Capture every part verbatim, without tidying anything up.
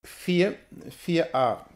vier, vier a.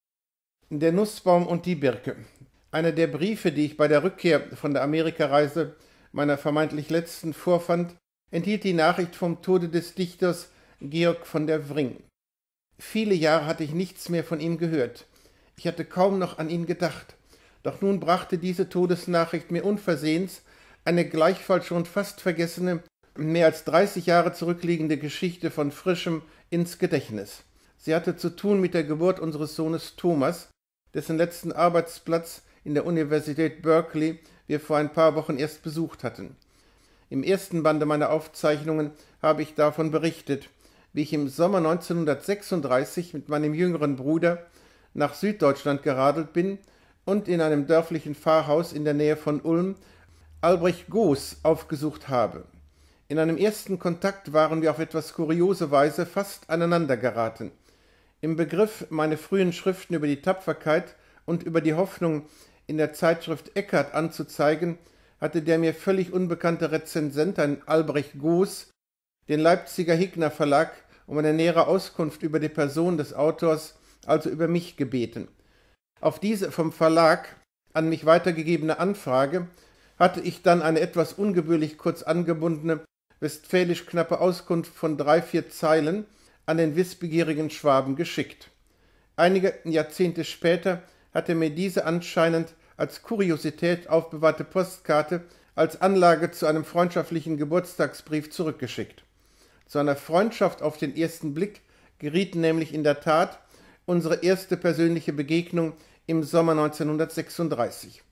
Der Nussbaum und die Birke. Einer der Briefe, die ich bei der Rückkehr von der Amerikareise meiner vermeintlich letzten vorfand, enthielt die Nachricht vom Tode des Dichters Georg von der Wring. Viele Jahre hatte ich nichts mehr von ihm gehört. Ich hatte kaum noch an ihn gedacht. Doch nun brachte diese Todesnachricht mir unversehens eine gleichfalls schon fast vergessene, mehr als dreißig Jahre zurückliegende Geschichte von Frischem ins Gedächtnis. Sie hatte zu tun mit der Geburt unseres Sohnes Thomas, dessen letzten Arbeitsplatz in der Universität Berkeley wir vor ein paar Wochen erst besucht hatten. Im ersten Bande meiner Aufzeichnungen habe ich davon berichtet, wie ich im Sommer neunzehnhundertsechsunddreißig mit meinem jüngeren Bruder nach Süddeutschland geradelt bin und in einem dörflichen Pfarrhaus in der Nähe von Ulm Albrecht Goos aufgesucht habe. In einem ersten Kontakt waren wir auf etwas kuriose Weise fast aneinander geraten. Im Begriff, meine frühen Schriften über die Tapferkeit und über die Hoffnung in der Zeitschrift Eckart anzuzeigen, hatte der mir völlig unbekannte Rezensent, ein Albrecht Goos, den Leipziger Higner Verlag um eine nähere Auskunft über die Person des Autors, also über mich, gebeten. Auf diese vom Verlag an mich weitergegebene Anfrage hatte ich dann eine etwas ungewöhnlich kurz angebundene, westfälisch knappe Auskunft von drei, vier Zeilen an den wissbegierigen Schwaben geschickt. Einige Jahrzehnte später hatte mir diese anscheinend als Kuriosität aufbewahrte Postkarte als Anlage zu einem freundschaftlichen Geburtstagsbrief zurückgeschickt. Zu einer Freundschaft auf den ersten Blick geriet nämlich in der Tat unsere erste persönliche Begegnung im Sommer neunzehnhundertsechsunddreißig.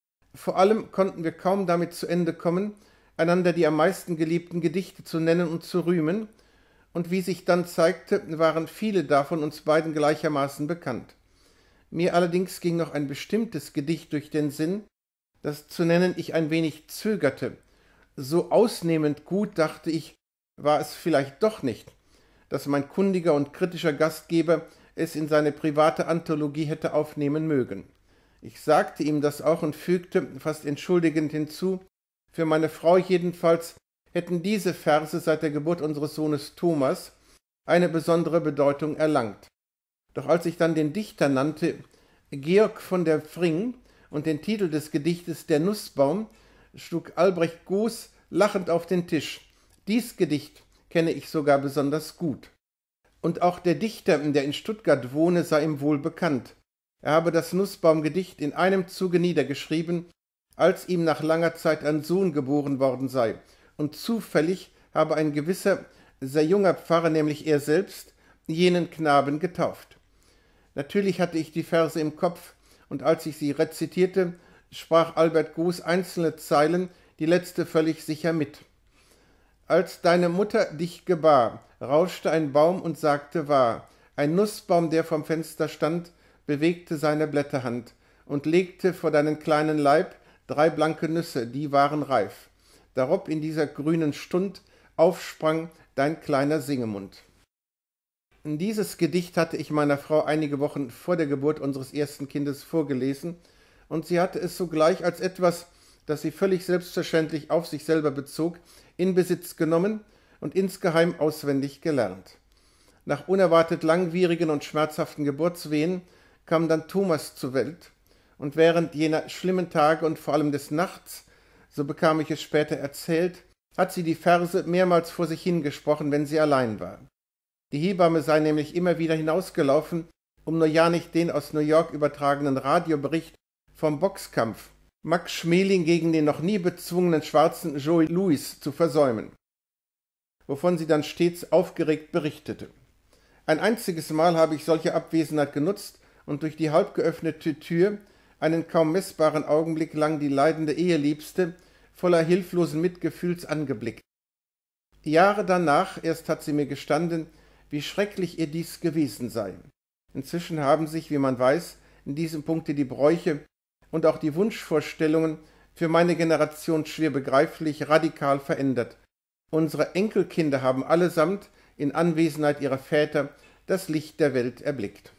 Vor allem konnten wir kaum damit zu Ende kommen, einander die am meisten geliebten Gedichte zu nennen und zu rühmen, und wie sich dann zeigte, waren viele davon uns beiden gleichermaßen bekannt. Mir allerdings ging noch ein bestimmtes Gedicht durch den Sinn, das zu nennen ich ein wenig zögerte. So ausnehmend gut, dachte ich, war es vielleicht doch nicht, dass mein kundiger und kritischer Gastgeber es in seine private Anthologie hätte aufnehmen mögen. Ich sagte ihm das auch und fügte, fast entschuldigend hinzu, für meine Frau jedenfalls hätten diese Verse seit der Geburt unseres Sohnes Thomas eine besondere Bedeutung erlangt. Doch als ich dann den Dichter nannte, Georg von der Wring, und den Titel des Gedichtes Der Nussbaum, schlug Albrecht Goos lachend auf den Tisch. Dies Gedicht kenne ich sogar besonders gut. Und auch der Dichter, der in Stuttgart wohne, sei ihm wohl bekannt. Er habe das Nussbaumgedicht in einem Zuge niedergeschrieben, als ihm nach langer Zeit ein Sohn geboren worden sei, und zufällig habe ein gewisser, sehr junger Pfarrer, nämlich er selbst, jenen Knaben getauft. Natürlich hatte ich die Verse im Kopf, und als ich sie rezitierte, sprach Albert Goos einzelne Zeilen, die letzte völlig sicher mit. Als deine Mutter dich gebar, rauschte ein Baum und sagte wahr, ein Nussbaum, der vom Fenster stand, bewegte seine Blätterhand und legte vor deinen kleinen Leib drei blanke Nüsse, die waren reif. Darob in dieser grünen Stund aufsprang dein kleiner Singemund. Dieses Gedicht hatte ich meiner Frau einige Wochen vor der Geburt unseres ersten Kindes vorgelesen, und sie hatte es sogleich als etwas, das sie völlig selbstverständlich auf sich selber bezog, in Besitz genommen und insgeheim auswendig gelernt. Nach unerwartet langwierigen und schmerzhaften Geburtswehen kam dann Thomas zur Welt, und während jener schlimmen Tage und vor allem des Nachts, so bekam ich es später erzählt, hat sie die Verse mehrmals vor sich hingesprochen, wenn sie allein war. Die Hebamme sei nämlich immer wieder hinausgelaufen, um nur ja nicht den aus New York übertragenen Radiobericht vom Boxkampf Max Schmeling gegen den noch nie bezwungenen schwarzen Joe Louis zu versäumen, wovon sie dann stets aufgeregt berichtete. Ein einziges Mal habe ich solche Abwesenheit genutzt und durch die halb geöffnete Tür einen kaum messbaren Augenblick lang die leidende Eheliebste voller hilflosen Mitgefühls angeblickt. Jahre danach erst hat sie mir gestanden, wie schrecklich ihr dies gewesen sei. Inzwischen haben sich, wie man weiß, in diesem Punkte die Bräuche und auch die Wunschvorstellungen für meine Generation schwer begreiflich radikal verändert. Unsere Enkelkinder haben allesamt in Anwesenheit ihrer Väter das Licht der Welt erblickt.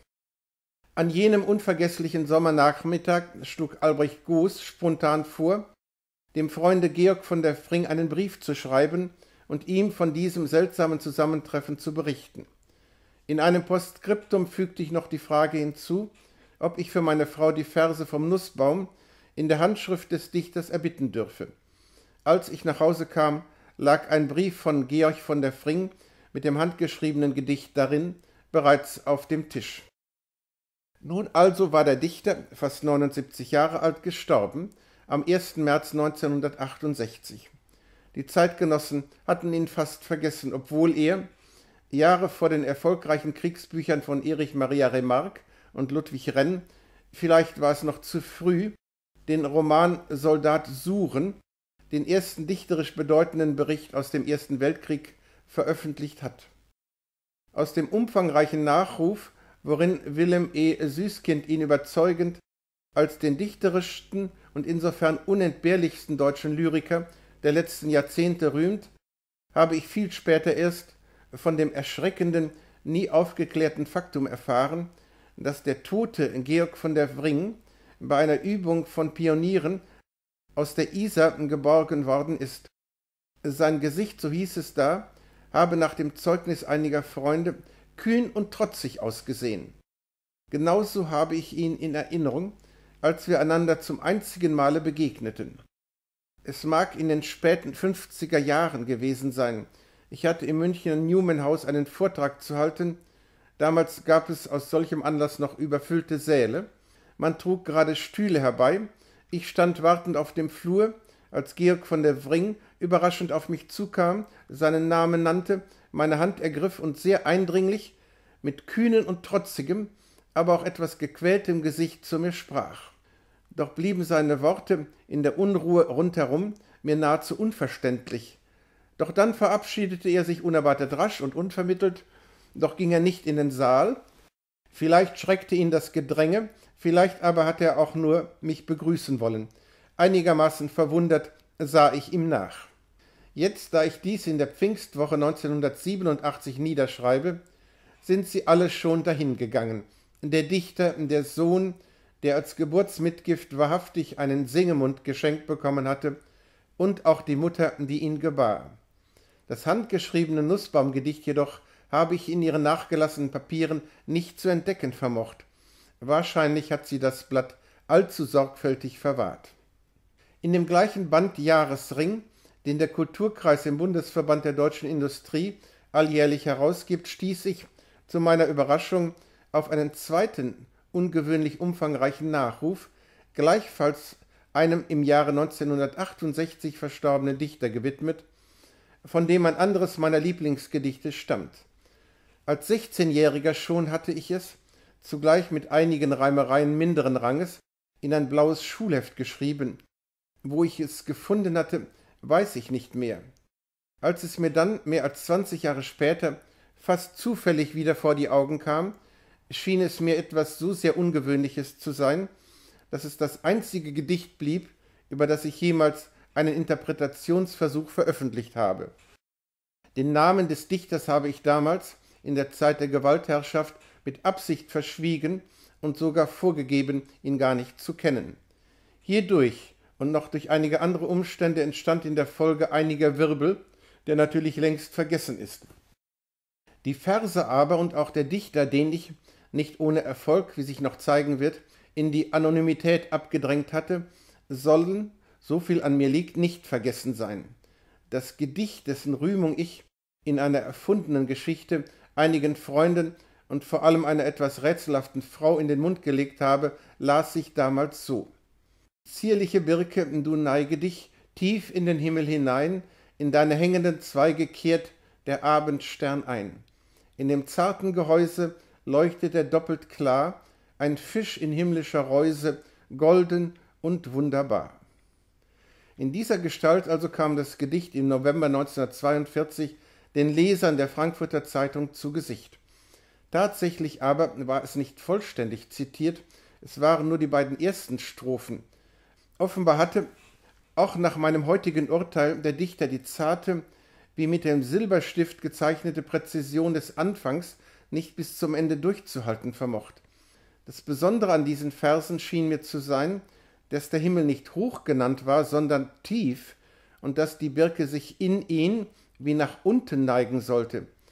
An jenem unvergesslichen Sommernachmittag schlug Albrecht Goos spontan vor, dem Freunde Georg von der Wring einen Brief zu schreiben und ihm von diesem seltsamen Zusammentreffen zu berichten. In einem Postskriptum fügte ich noch die Frage hinzu, ob ich für meine Frau die Verse vom Nußbaum in der Handschrift des Dichters erbitten dürfe. Als ich nach Hause kam, lag ein Brief von Georg von der Fring mit dem handgeschriebenen Gedicht darin, bereits auf dem Tisch. Nun also war der Dichter, fast neunundsiebzig Jahre alt, gestorben, am ersten März neunzehnhundertachtundsechzig. Die Zeitgenossen hatten ihn fast vergessen, obwohl er, Jahre vor den erfolgreichen Kriegsbüchern von Erich Maria Remarque und Ludwig Renn, vielleicht war es noch zu früh, den Roman Soldat suchen, den ersten dichterisch bedeutenden Bericht aus dem Ersten Weltkrieg, veröffentlicht hat. Aus dem umfangreichen Nachruf, worin Wilhelm E. Süßkind ihn überzeugend als den dichterischsten und insofern unentbehrlichsten deutschen Lyriker der letzten Jahrzehnte rühmt, habe ich viel später erst von dem erschreckenden, nie aufgeklärten Faktum erfahren, dass der tote Georg von der Fring bei einer Übung von Pionieren aus der Isar geborgen worden ist. Sein Gesicht, so hieß es da, habe nach dem Zeugnis einiger Freunde kühn und trotzig ausgesehen. Genauso habe ich ihn in Erinnerung, als wir einander zum einzigen Male begegneten. Es mag in den späten fünfziger Jahren gewesen sein. Ich hatte im Münchner Newman-Haus einen Vortrag zu halten. Damals gab es aus solchem Anlass noch überfüllte Säle. Man trug gerade Stühle herbei. Ich stand wartend auf dem Flur, als Georg von der Fring überraschend auf mich zukam, seinen Namen nannte, meine Hand ergriff und sehr eindringlich, mit kühnem und trotzigem, aber auch etwas gequältem Gesicht zu mir sprach. Doch blieben seine Worte in der Unruhe rundherum mir nahezu unverständlich. Doch dann verabschiedete er sich unerwartet rasch und unvermittelt, doch ging er nicht in den Saal. Vielleicht schreckte ihn das Gedränge, vielleicht aber hat er auch nur mich begrüßen wollen. Einigermaßen verwundert sah ich ihm nach. Jetzt, da ich dies in der Pfingstwoche neunzehnhundertsiebenundachtzig niederschreibe, sind sie alle schon dahingegangen. Der Dichter, der Sohn, der als Geburtsmitgift wahrhaftig einen Singemund geschenkt bekommen hatte, und auch die Mutter, die ihn gebar. Das handgeschriebene Nußbaumgedicht jedoch habe ich in ihren nachgelassenen Papieren nicht zu entdecken vermocht. Wahrscheinlich hat sie das Blatt allzu sorgfältig verwahrt. In dem gleichen Band Jahresring, den der Kulturkreis im Bundesverband der deutschen Industrie alljährlich herausgibt, stieß ich zu meiner Überraschung auf einen zweiten, ungewöhnlich umfangreichen Nachruf, gleichfalls einem im Jahre neunzehnhundertachtundsechzig verstorbenen Dichter gewidmet, von dem ein anderes meiner Lieblingsgedichte stammt. Als sechzehnjähriger schon hatte ich es, zugleich mit einigen Reimereien minderen Ranges, in ein blaues Schulheft geschrieben. Wo ich es gefunden hatte, weiß ich nicht mehr. Als es mir dann, mehr als zwanzig Jahre später, fast zufällig wieder vor die Augen kam, schien es mir etwas so sehr Ungewöhnliches zu sein, dass es das einzige Gedicht blieb, über das ich jemals einen Interpretationsversuch veröffentlicht habe. Den Namen des Dichters habe ich damals, in der Zeit der Gewaltherrschaft, mit Absicht verschwiegen und sogar vorgegeben, ihn gar nicht zu kennen. Hierdurch und noch durch einige andere Umstände entstand in der Folge einiger Wirbel, der natürlich längst vergessen ist. Die Verse aber und auch der Dichter, den ich, nicht ohne Erfolg, wie sich noch zeigen wird, in die Anonymität abgedrängt hatte, sollen, so viel an mir liegt, nicht vergessen sein. Das Gedicht, dessen Rühmung ich in einer erfundenen Geschichte einigen Freunden und vor allem einer etwas rätselhaften Frau in den Mund gelegt habe, las sich damals so: Zierliche Birke, du neige dich tief in den Himmel hinein, in deine hängenden Zweige kehrt der Abendstern ein. In dem zarten Gehäuse leuchtet er doppelt klar, ein Fisch in himmlischer Reuse, golden und wunderbar. In dieser Gestalt also kam das Gedicht im November neunzehnhundertzweiundvierzig den Lesern der Frankfurter Zeitung zu Gesicht. Tatsächlich aber war es nicht vollständig zitiert, es waren nur die beiden ersten Strophen. Offenbar hatte, auch nach meinem heutigen Urteil, der Dichter die zarte, wie mit dem Silberstift gezeichnete Präzision des Anfangs nicht bis zum Ende durchzuhalten vermocht. Das Besondere an diesen Versen schien mir zu sein, dass der Himmel nicht hoch genannt war, sondern tief, und dass die Birke sich in ihn wie nach unten neigen sollte.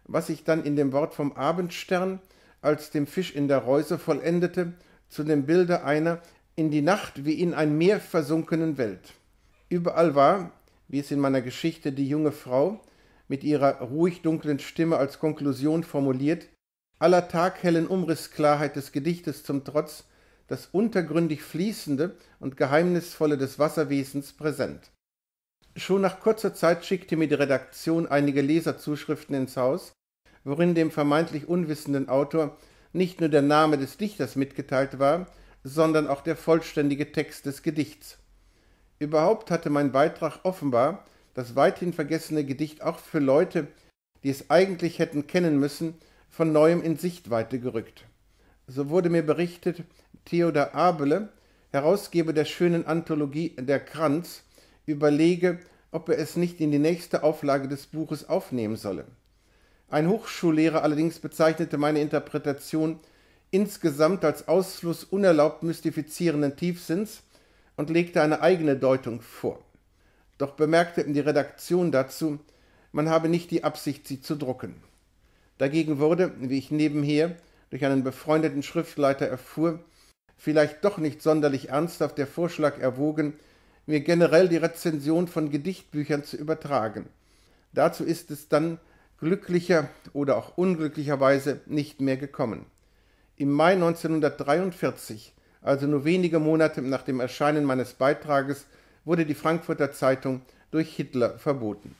was sich dann in dem Wort vom Abendstern als dem Fisch in der Reuse vollendete, zu dem Bilde einer in die Nacht wie in ein Meer versunkenen Welt. Überall war, wie es in meiner Geschichte die junge Frau mit ihrer ruhig dunklen Stimme als Konklusion formuliert, aller taghellen Umrissklarheit des Gedichtes zum Trotz, das untergründig Fließende und Geheimnisvolle des Wasserwesens präsent. Schon nach kurzer Zeit schickte mir die Redaktion einige Leserzuschriften ins Haus, worin dem vermeintlich unwissenden Autor nicht nur der Name des Dichters mitgeteilt war, sondern auch der vollständige Text des Gedichts. Überhaupt hatte mein Beitrag offenbar das weithin vergessene Gedicht auch für Leute, die es eigentlich hätten kennen müssen, von neuem in Sichtweite gerückt. So wurde mir berichtet, Theodor Abele, Herausgeber der schönen Anthologie Der Kranz, überlege, ob er es nicht in die nächste Auflage des Buches aufnehmen solle. Ein Hochschullehrer allerdings bezeichnete meine Interpretation insgesamt als Ausfluss unerlaubt mystifizierenden Tiefsinns und legte eine eigene Deutung vor. Doch bemerkte die Redaktion dazu, man habe nicht die Absicht, sie zu drucken. Dagegen wurde, wie ich nebenher durch einen befreundeten Schriftleiter erfuhr, vielleicht doch nicht sonderlich ernsthaft der Vorschlag erwogen, mir generell die Rezension von Gedichtbüchern zu übertragen. Dazu ist es dann glücklicher oder auch unglücklicherweise nicht mehr gekommen. Im Mai neunzehnhundertdreiundvierzig, also nur wenige Monate nach dem Erscheinen meines Beitrages, wurde die Frankfurter Zeitung durch Hitler verboten.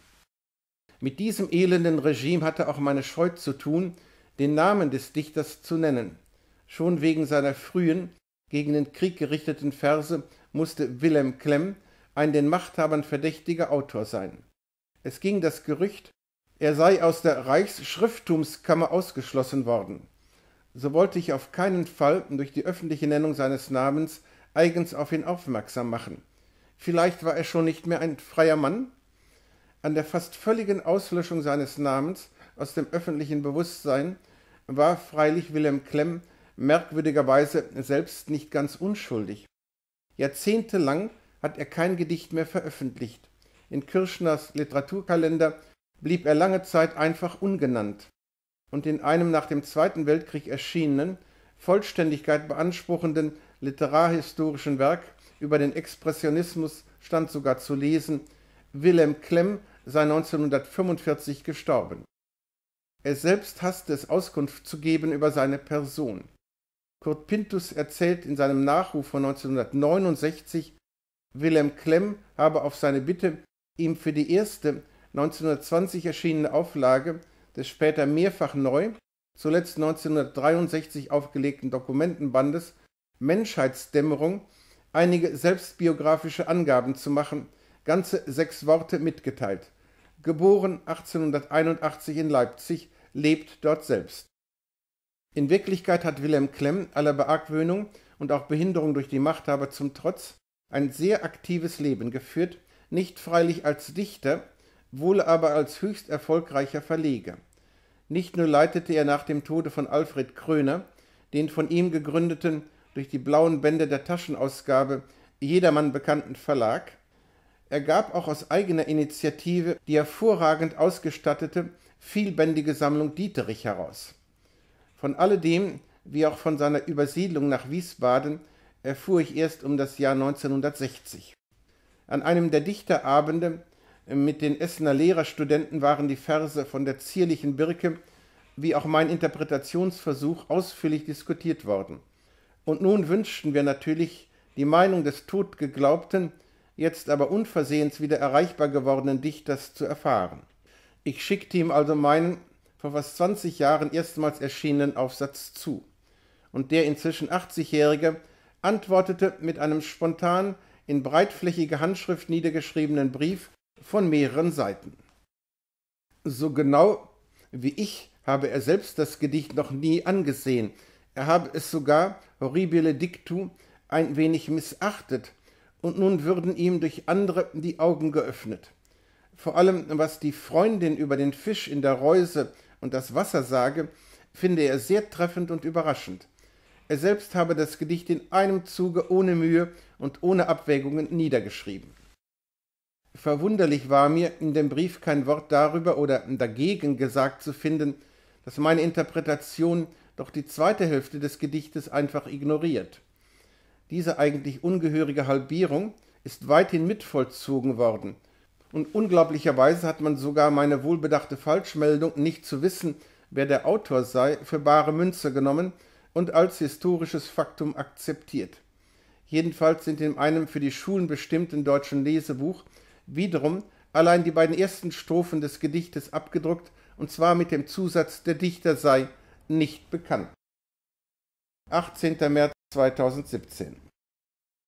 Mit diesem elenden Regime hatte auch meine Scheu zu tun, den Namen des Dichters zu nennen. Schon wegen seiner frühen, gegen den Krieg gerichteten Verse musste Wilhelm Klemm ein den Machthabern verdächtiger Autor sein. Es ging das Gerücht, er sei aus der Reichsschrifttumskammer ausgeschlossen worden. So wollte ich auf keinen Fall durch die öffentliche Nennung seines Namens eigens auf ihn aufmerksam machen. Vielleicht war er schon nicht mehr ein freier Mann? An der fast völligen Auslöschung seines Namens aus dem öffentlichen Bewusstsein war freilich Wilhelm Klemm merkwürdigerweise selbst nicht ganz unschuldig. Jahrzehntelang hat er kein Gedicht mehr veröffentlicht. In Kirschners Literaturkalender blieb er lange Zeit einfach ungenannt. Und in einem nach dem Zweiten Weltkrieg erschienenen, Vollständigkeit beanspruchenden literarhistorischen Werk über den Expressionismus stand sogar zu lesen, Wilhelm Klemm sei neunzehnhundertfünfundvierzig gestorben. Er selbst hasste es, Auskunft zu geben über seine Person. Kurt Pinthus erzählt in seinem Nachruf von neunzehnhundertneunundsechzig, Wilhelm Klemm habe auf seine Bitte, ihm für die erste neunzehnhundertzwanzig erschienene Auflage des später mehrfach neu, zuletzt neunzehnhundertdreiundsechzig aufgelegten Dokumentenbandes Menschheitsdämmerung einige selbstbiografische Angaben zu machen, ganze sechs Worte mitgeteilt. Geboren achtzehnhunderteinundachtzig in Leipzig, lebt dort selbst. In Wirklichkeit hat Wilhelm Klemm aller Beargwöhnung und auch Behinderung durch die Machthaber zum Trotz ein sehr aktives Leben geführt, nicht freilich als Dichter, wohl aber als höchst erfolgreicher Verleger. Nicht nur leitete er nach dem Tode von Alfred Kröner den von ihm gegründeten, durch die blauen Bände der Taschenausgabe jedermann bekannten Verlag, er gab auch aus eigener Initiative die hervorragend ausgestattete, vielbändige Sammlung Dieterich heraus. Von alledem, wie auch von seiner Übersiedlung nach Wiesbaden, erfuhr ich erst um das Jahr neunzehnhundertsechzig. An einem der Dichterabende mit den Essener Lehrerstudenten waren die Verse von der zierlichen Birke, wie auch mein Interpretationsversuch, ausführlich diskutiert worden. Und nun wünschten wir natürlich, die Meinung des totgeglaubten, jetzt aber unversehens wieder erreichbar gewordenen Dichters zu erfahren. Ich schickte ihm also meinen vor fast zwanzig Jahren erstmals erschienenen Aufsatz zu. Und der inzwischen achtzigjährige antwortete mit einem spontan in breitflächige Handschrift niedergeschriebenen Brief von mehreren Seiten. So genau wie ich habe er selbst das Gedicht noch nie angesehen. Er habe es sogar, horribile dictu, ein wenig missachtet, und nun würden ihm durch andere die Augen geöffnet. Vor allem, was die Freundin über den Fisch in der Reuse und das Wasser sage, finde er sehr treffend und überraschend. Er selbst habe das Gedicht in einem Zuge ohne Mühe und ohne Abwägungen niedergeschrieben. Verwunderlich war mir, in dem Brief kein Wort darüber oder dagegen gesagt zu finden, dass meine Interpretation doch die zweite Hälfte des Gedichtes einfach ignoriert. Diese eigentlich ungehörige Halbierung ist weithin mitvollzogen worden, und unglaublicherweise hat man sogar meine wohlbedachte Falschmeldung, nicht zu wissen, wer der Autor sei, für bare Münze genommen und als historisches Faktum akzeptiert. Jedenfalls sind in einem für die Schulen bestimmten deutschen Lesebuch wiederum allein die beiden ersten Strophen des Gedichtes abgedruckt, und zwar mit dem Zusatz, der Dichter sei nicht bekannt. achtzehnter März zweitausendsiebzehn